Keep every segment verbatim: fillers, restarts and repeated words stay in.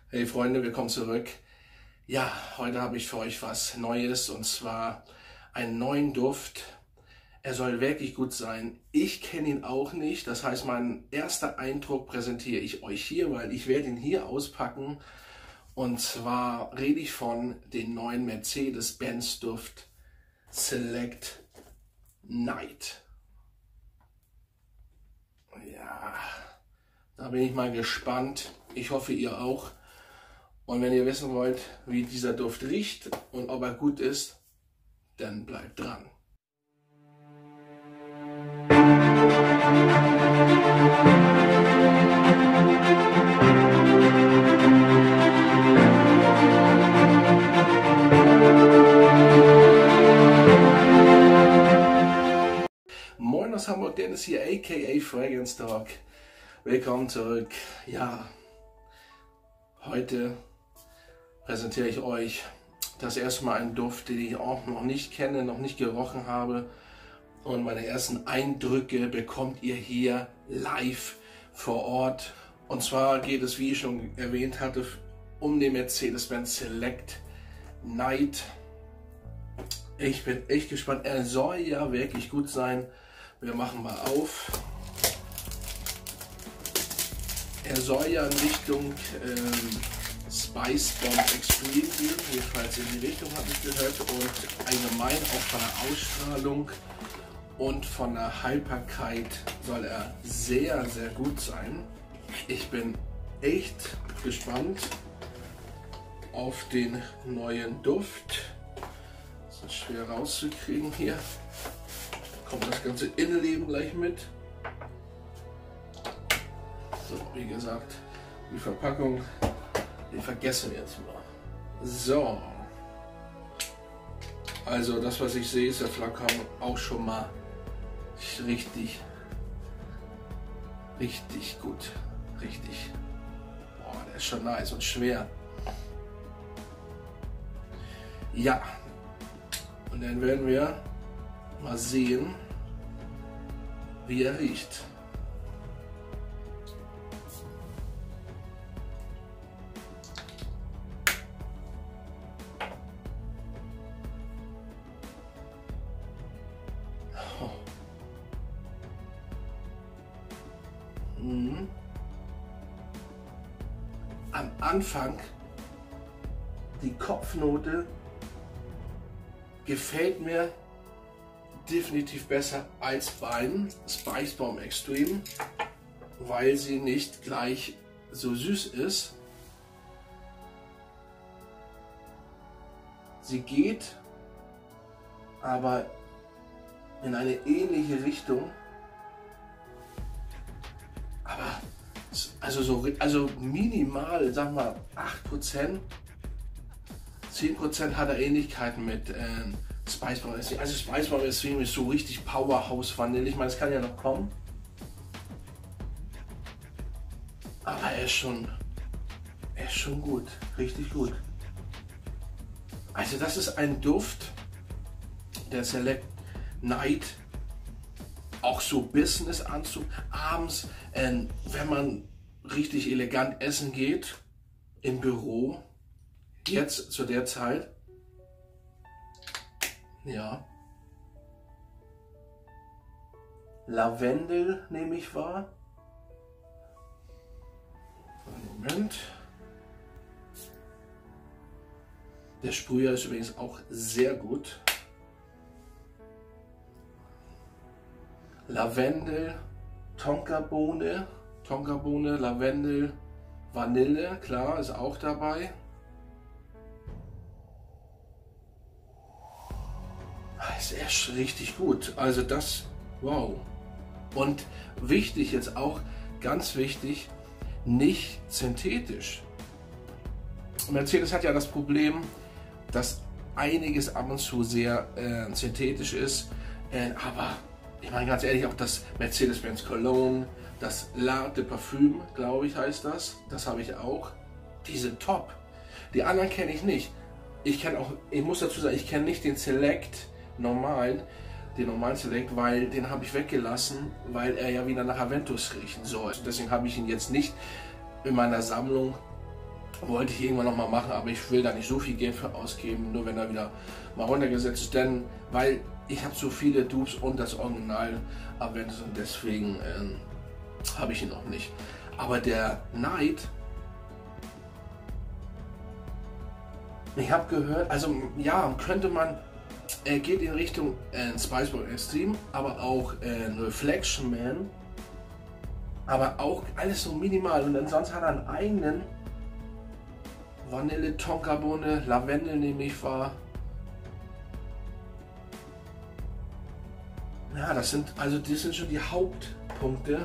Hey Freunde, willkommen zurück. Ja, heute habe ich für euch was Neues und zwar einen neuen Duft. Er soll wirklich gut sein. Ich kenne ihn auch nicht, das heißt, mein erster Eindruck präsentiere ich euch hier, weil ich werde ihn hier auspacken. Und zwar rede ich von dem neuen Mercedes-Benz Duft Select Night. Ja, da bin ich mal gespannt. Ich hoffe, ihr auch. Und wenn ihr wissen wollt, wie dieser Duft riecht und ob er gut ist, dann bleibt dran. Moin aus Hamburg, Dennis hier, aka Fragrance Talk. Willkommen zurück. Ja, heute präsentiere ich euch das erste Mal einen Duft, den ich auch noch nicht kenne, noch nicht gerochen habe. Und meine ersten Eindrücke bekommt ihr hier live vor Ort. Und zwar geht es, wie ich schon erwähnt hatte, um den Mercedes-Benz Select Night. Ich bin echt gespannt. Er soll ja wirklich gut sein. Wir machen mal auf. Er soll ja in Richtung ähm, Spice Bomb Extreme gehen, jedenfalls in die Richtung habe ich gehört, und allgemein auch von der Ausstrahlung und von der Haltbarkeit soll er sehr, sehr gut sein. Ich bin echt gespannt auf den neuen Duft. Das ist schwer rauszukriegen hier. Kommt das ganze Innenleben gleich mit. So, wie gesagt, die Verpackung, die vergessen wir jetzt mal. So. Also das, was ich sehe, ist der Flakon auch schon mal richtig, richtig gut. Richtig. Boah, der ist schon nice und schwer. Ja. Und dann werden wir mal sehen, wie er riecht. Mhm. Am Anfang die Kopfnote gefällt mir definitiv besser als beim Spice Bomb Extreme, weil sie nicht gleich so süß ist. Sie geht aber in eine ähnliche Richtung. Aber also so also minimal, sag mal acht Prozent, zehn Prozent hat er Ähnlichkeiten mit äh, Spice Bomb Extreme. Also Spice Bomb Extreme ist so richtig Powerhouse Vanille. Ich meine, es kann ja noch kommen. Aber er ist schon, er ist schon gut, richtig gut. Also das ist ein Duft, der Select Night, auch so Business-Anzug, abends, äh, wenn man richtig elegant essen geht, im Büro, jetzt zu der Zeit, ja, Lavendel nehme ich wahr. Moment. Der Sprüher ist übrigens auch sehr gut. Lavendel, Tonkabohne, Tonkabohne, Lavendel, Vanille, klar, ist auch dabei. Ist echt richtig gut. Also das, wow. Und wichtig jetzt auch, ganz wichtig, nicht synthetisch. Mercedes hat ja das Problem, dass einiges ab und zu sehr äh, synthetisch ist, äh, aber ich meine ganz ehrlich, auch das Mercedes-Benz Cologne, das L'Art de Parfum, glaube ich, heißt das, das habe ich auch. Die sind top. Die anderen kenne ich nicht. Ich kenne auch, ich muss dazu sagen, ich kenne nicht den Select normalen, den normalen Select, weil den habe ich weggelassen, weil er ja wieder nach Aventus riechen soll. Deswegen habe ich ihn jetzt nicht in meiner Sammlung. Wollte ich irgendwann noch mal machen, aber ich will da nicht so viel Geld für ausgeben, nur wenn er wieder mal runtergesetzt ist, denn weil ich habe so viele Dupes und das Original Aventus und deswegen ähm, habe ich ihn noch nicht. Aber der Knight, ich habe gehört, also ja, könnte man, er geht in Richtung äh, Spiceball Extreme, aber auch äh, Reflection Man, aber auch alles so minimal und dann sonst hat er einen eigenen Vanille, Tonkabohne, Lavendel nehme ich wahr. Ja, das sind also das sind schon die Hauptpunkte.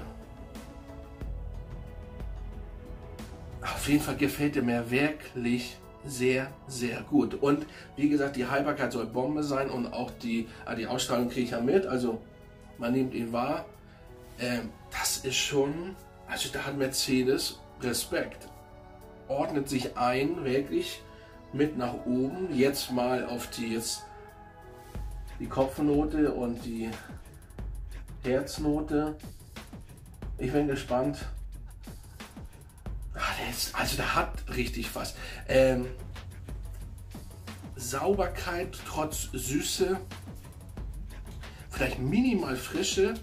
Auf jeden Fall gefällt er mir wirklich sehr, sehr gut. Und wie gesagt, die Haltbarkeit soll Bombe sein und auch die, ah, die Ausstrahlung kriege ich ja mit. Also man nimmt ihn wahr. Ähm, das ist schon, also da hat Mercedes Respekt. Ordnet sich ein, wirklich mit nach oben. Jetzt mal auf die, jetzt die Kopfnote und die Herznote. Ich bin gespannt. Ah, der ist, also der hat richtig was. Ähm, Sauberkeit trotz Süße. Vielleicht minimal Frische.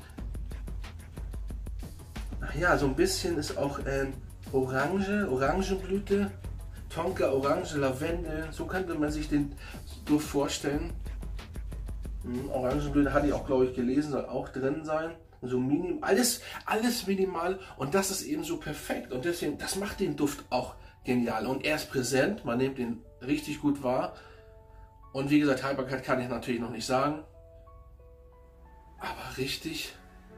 Ach ja, so ein bisschen ist auch ähm, Orange, Orangenblüte, Tonka, Orange, Lavendel, so könnte man sich den Duft vorstellen. Hm, Orangenblüte hatte ich auch, glaube ich, gelesen, soll auch drin sein. So minim, alles, alles minimal und das ist eben so perfekt und deswegen, das macht den Duft auch genial und er ist präsent, man nimmt ihn richtig gut wahr und wie gesagt, Haltbarkeit kann ich natürlich noch nicht sagen, aber richtig.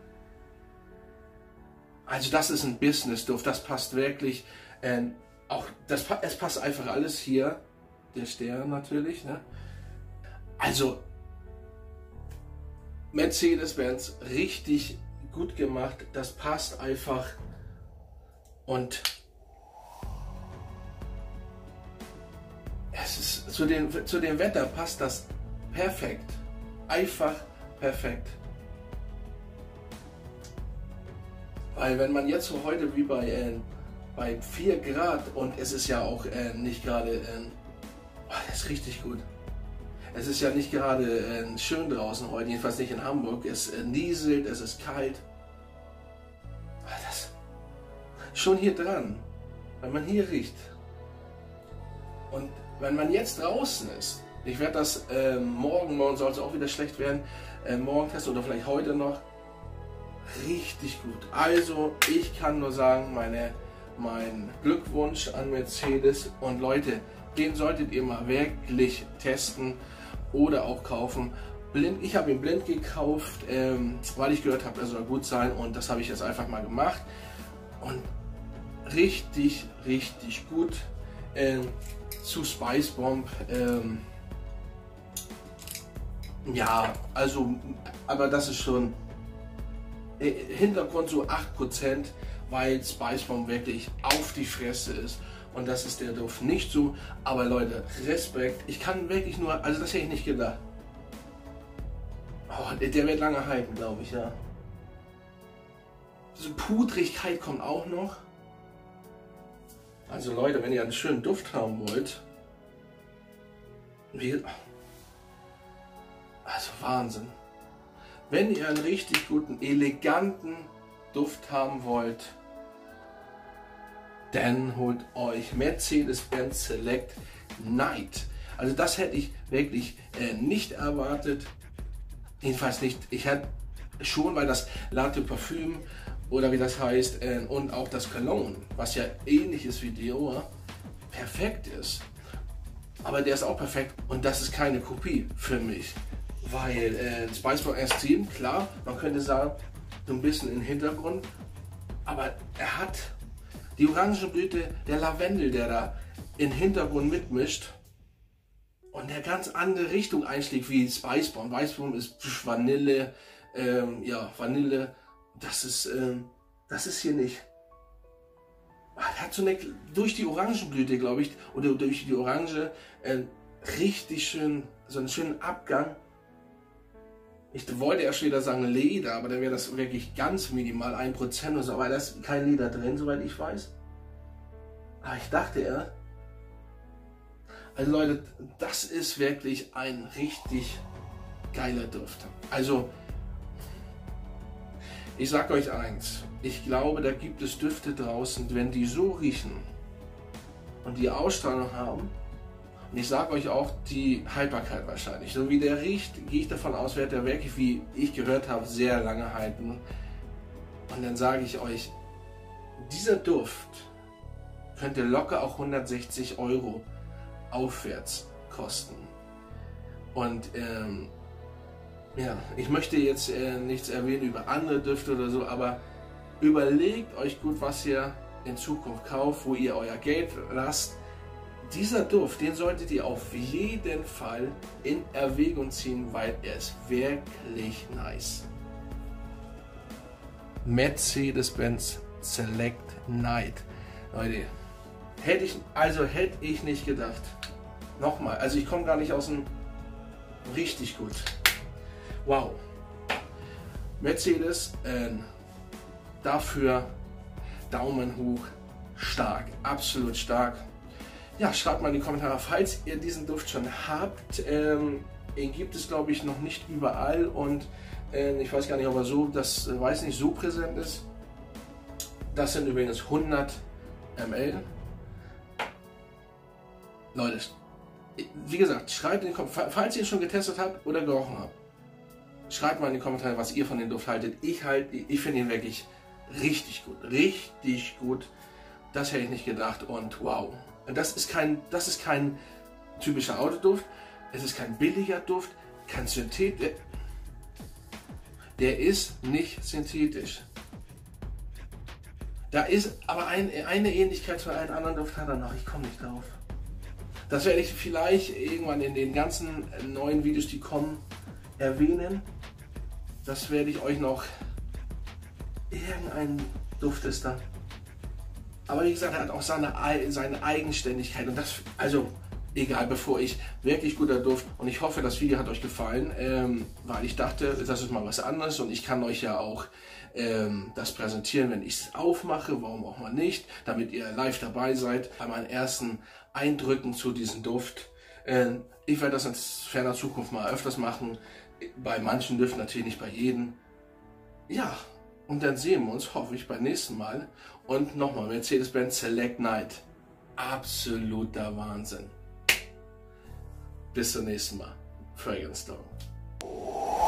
Also das ist ein Business-Duft, das passt wirklich, äh, auch das, es passt einfach alles hier, der Stern natürlich, ne? Also Mercedes-Benz richtig gut gemacht, das passt einfach und es ist zu dem, zu dem Wetter passt das perfekt, einfach perfekt. Weil wenn man jetzt so heute wie bei, äh, bei vier Grad und es ist ja auch äh, nicht gerade, äh, oh, das ist richtig gut. Es ist ja nicht gerade äh, schön draußen heute, jedenfalls nicht in Hamburg. Es äh, nieselt, es ist kalt. Ah, das schon hier dran, wenn man hier riecht. Und wenn man jetzt draußen ist, ich werde das äh, morgen, morgen soll es auch wieder schlecht werden, äh, morgen testen oder vielleicht heute noch. Richtig gut. Also ich kann nur sagen, meine, mein Glückwunsch an Mercedes und Leute, den solltet ihr mal wirklich testen oder auch kaufen. Blind, ich habe ihn blind gekauft, ähm, weil ich gehört habe, er soll gut sein und das habe ich jetzt einfach mal gemacht und richtig, richtig gut. Ähm, zu Spice Bomb, ähm, ja, also, aber das ist schon Hintergrund so acht Prozent, weil Spice Bomb wirklich auf die Fresse ist und das ist der Duft nicht so, aber Leute, Respekt, ich kann wirklich nur, also das hätte ich nicht gedacht. Oh, der wird lange halten, glaube ich, ja. So Pudrigkeit kommt auch noch. Also Leute, wenn ihr einen schönen Duft haben wollt, wie, also Wahnsinn. Wenn ihr einen richtig guten, eleganten Duft haben wollt, dann holt euch Mercedes-Benz Select Night. Also das hätte ich wirklich äh, nicht erwartet. Jedenfalls nicht. Ich hätte schon, weil das Latte Parfüm oder wie das heißt äh, und auch das Cologne, was ja ähnlich ist wie Dior, perfekt ist. Aber der ist auch perfekt und das ist keine Kopie für mich. Weil äh, Spice Bomb Extreme, klar, man könnte sagen, so ein bisschen im Hintergrund, aber er hat die Orangenblüte, der Lavendel, der da im Hintergrund mitmischt und der ganz andere Richtung einschlägt wie Spice Bomb. Spice Bomb ist Vanille, ähm, ja, Vanille, das ist, ähm, das ist hier nicht. Er hat so eine, durch die Orangenblüte, glaube ich, oder durch die Orange, äh, richtig schön, so einen schönen Abgang. Ich wollte erst wieder sagen Leder, aber dann wäre das wirklich ganz minimal, ein Prozent oder so, aber da ist kein Leder drin, soweit ich weiß. Aber ich dachte, er Also Leute, das ist wirklich ein richtig geiler Duft. Also, ich sag euch eins, ich glaube, da gibt es Düfte draußen, wenn die so riechen und die Ausstrahlung haben, und ich sage euch auch die Haltbarkeit wahrscheinlich, so wie der riecht, gehe ich davon aus, wird der wirklich, wie ich gehört habe, sehr lange halten. Und dann sage ich euch, dieser Duft könnte locker auch hundertsechzig Euro aufwärts kosten. Und ähm, ja, ich möchte jetzt äh, nichts erwähnen über andere Düfte oder so, aber überlegt euch gut, was ihr in Zukunft kauft, wo ihr euer Geld lasst. Dieser Duft, den solltet ihr auf jeden Fall in Erwägung ziehen, weil er ist wirklich nice. Mercedes-Benz Select Night. Leute, hätte ich, also hätte ich nicht gedacht. Nochmal, also ich komme gar nicht aus dem... Richtig gut. Wow. Mercedes, äh, dafür Daumen hoch, stark, absolut stark. Ja, schreibt mal in die Kommentare, falls ihr diesen Duft schon habt. Ähm, ihn gibt es, glaube ich, noch nicht überall und äh, ich weiß gar nicht, ob er so, das äh, weiß nicht, so präsent ist. Das sind übrigens hundert Milliliter. Leute, wie gesagt, schreibt in die Kommentare, falls ihr ihn schon getestet habt oder gerochen habt, schreibt mal in die Kommentare, was ihr von dem Duft haltet. Ich halt, ich finde ihn wirklich richtig gut, richtig gut. Das hätte ich nicht gedacht und wow. Das ist kein, das ist kein typischer Autoduft, es ist kein billiger Duft, kein Synthet, der, der ist nicht synthetisch. Da ist aber ein, eine Ähnlichkeit zu einem anderen Duft hat er noch, ich komme nicht drauf. Das werde ich vielleicht irgendwann in den ganzen neuen Videos, die kommen, erwähnen. Das werde ich euch noch, irgendein Duft ist da. Aber wie gesagt, er hat auch seine, seine Eigenständigkeit und das, also egal, bevor ich, wirklich guter Duft und ich hoffe, das Video hat euch gefallen, ähm, weil ich dachte, das ist mal was anderes und ich kann euch ja auch ähm, das präsentieren, wenn ich es aufmache, warum auch mal nicht, damit ihr live dabei seid bei meinen ersten Eindrücken zu diesem Duft. Ähm, ich werde das in ferner Zukunft mal öfters machen, bei manchen Düften natürlich nicht bei jedem. Ja. Und dann sehen wir uns, hoffe ich, beim nächsten Mal. Und nochmal, Mercedes-Benz Select Night. Absoluter Wahnsinn. Bis zum nächsten Mal. Fragrance Dog.